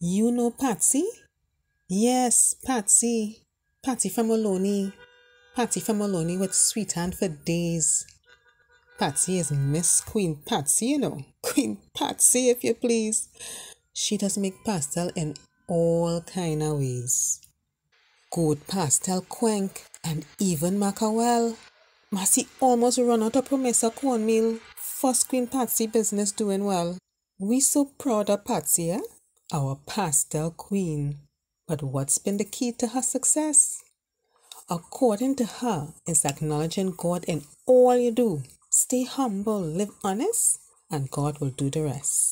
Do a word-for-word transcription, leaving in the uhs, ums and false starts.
You know Patsie? Yes, Patsie. Patsie from Maloney. Patsie from Maloney with sweet hand for days. Patsie is Miss Queen Patsie, you know. Queen Patsie, if you please. She does make pastel in all kind of ways. Good pastel quenk and even macawell. Massey almost run out of promise of cornmeal. First Queen Patsie business doing well. We so proud of Patsie, eh? Our pastel queen. But what's been the key to her success? According to her, is acknowledging God in all you do. Stay humble, live honest, and God will do the rest.